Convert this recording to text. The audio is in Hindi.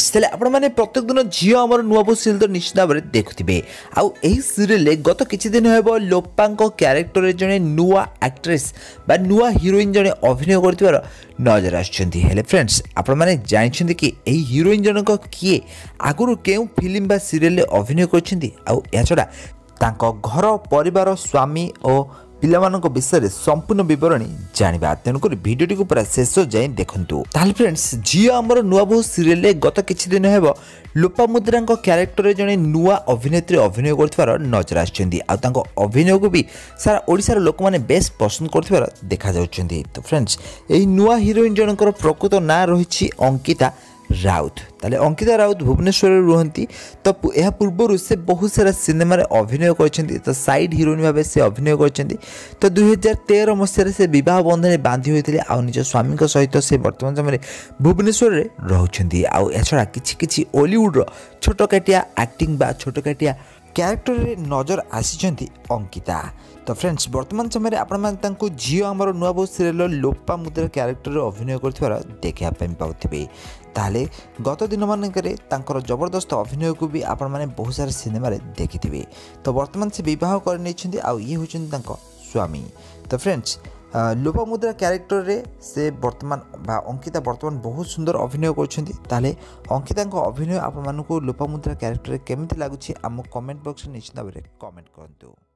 फ्रेंड्स तेल आपने प्रत्येक दिन झील आम नुआ सीरियल तो निश्चित भाव में देखुवे आई सीरियल गत किछि दिन हम लोपा क्यारेक्टर जड़े नुआ एक्ट्रेस बा नुआ हिरोइन जड़े अभिनय कर नजर आसुँच फ्रेंड्स आपने जानते कि यही हिरोइन जनक किए आगुरी केउ फिल्म बा सीरियल अभिनय कर घर परिवार स्वामी और पिलामानक विषय संपूर्ण विवरणी जानिबा तेणुक भिडियोटी को पूरा शेष जाए देखंतु ताल फ्रेंड्स झील आमर नुआ बहु सीरियल गत किछि दिन हेब लोपामुद्रा क्यारेक्टर जड़े नुआ अभिनेत्री अभिनय कर नजर आसुँच अभिनय को भी सारा ओडिशार लोक मैंने बेस पसंद कर देखा जाउछन्ती। तो फ्रेंड्स यही नुआ हिरोइन जनकर प्रकृत ना रही अंकिता राउत ताले अंकिता राउत भुवनेश्वर रुहंती तो यह पूर्व से बहुत सारा सिनेमा अभिनय करछन्ती तो साइड हिरोइन भाव से अभिनय करछन्ती तो 2013 मसीह से विवाह बंधन बांधी होते आ निज स्वामी सहित से वर्तमान समय भुवनेश्वर रोचंती आछड़ा किछि हॉलीवुड छोटकाटिया एक्टिंग बा छोटकाटिया क्यारेक्टर रे नजर आसीचंती अंकिता। तो फ्रेंड्स वर्तमान समय आपको झील आमर नुआ बहु सीरियल लोपा मुद्रा क्यारेक्टर अभिनय कर देखा पाते ताले गत दिन मानकर जबरदस्त अभिनय को भी आपण मैंने बहुत सारे सिनेमा देखी। तो वर्तमान से बह कर ये होती स्वामी। तो फ्रेंड्स लोपामुद्रा क्यारेक्टर रे से वर्तमान अंकिता वर्तमान बहुत सुंदर अभिनय कर अंकिता अभिनय आपण मानक लोपामुद्रा क्यारेक्टर केमिति लागुछि आम कमेंट बॉक्स में निश्चित भाव में कमेंट करंतु।